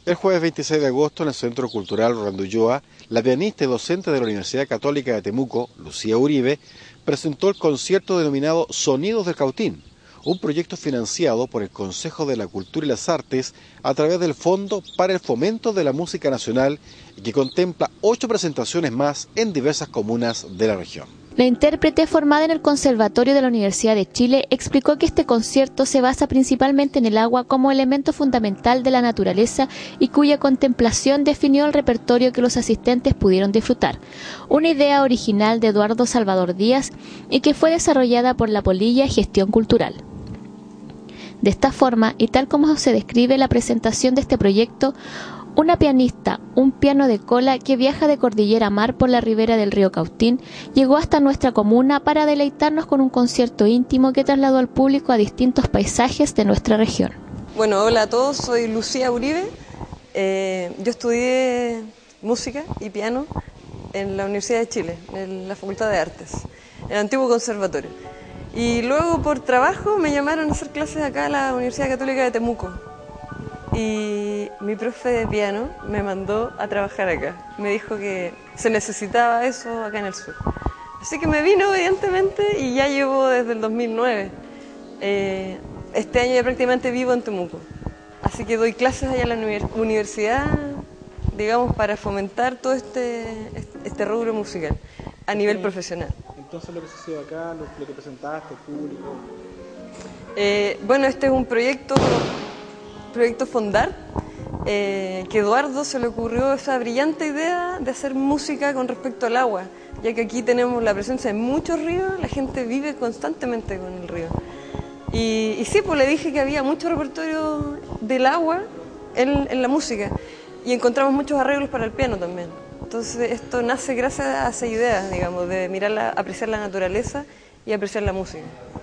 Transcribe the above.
El jueves 26 de agosto, en el Centro Cultural Rolando Ulloa, la pianista y docente de la Universidad Católica de Temuco, Lucía Uribe, presentó el concierto denominado Sonidos del Cautín, un proyecto financiado por el Consejo de la Cultura y las Artes a través del Fondo para el Fomento de la Música Nacional y que contempla 8 presentaciones más en diversas comunas de la región. La intérprete, formada en el Conservatorio de la Universidad de Chile, explicó que este concierto se basa principalmente en el agua como elemento fundamental de la naturaleza y cuya contemplación definió el repertorio que los asistentes pudieron disfrutar. Una idea original de Eduardo Salvador Díaz y que fue desarrollada por la Polilla Gestión Cultural. De esta forma, y tal como se describe la presentación de este proyecto, una pianista, un piano de cola que viaja de cordillera a mar por la ribera del río Cautín, llegó hasta nuestra comuna para deleitarnos con un concierto íntimo que trasladó al público a distintos paisajes de nuestra región. Bueno, hola a todos, soy Lucía Uribe. Yo estudié música y piano en la Universidad de Chile, en la Facultad de Artes, en el antiguo conservatorio. Y luego por trabajo me llamaron a hacer clases acá en la Universidad Católica de Temuco. Y mi profe de piano me mandó a trabajar acá. Me dijo que se necesitaba eso acá en el sur. Así que me vino obedientemente y ya llevo desde el 2009. Este año ya prácticamente vivo en Temuco. Así que doy clases allá en la universidad, digamos, para fomentar todo este rubro musical a nivel profesional. Entonces lo que sucedió acá, lo que presentaste, el público. Bueno, este es un proyecto Fondar, que Eduardo se le ocurrió esa brillante idea de hacer música con respecto al agua, ya que aquí tenemos la presencia de muchos ríos, la gente vive constantemente con el río. Y sí, pues le dije que había mucho repertorio del agua en la música y encontramos muchos arreglos para el piano también. Entonces esto nace gracias a esa idea, digamos, de apreciar la naturaleza y apreciar la música.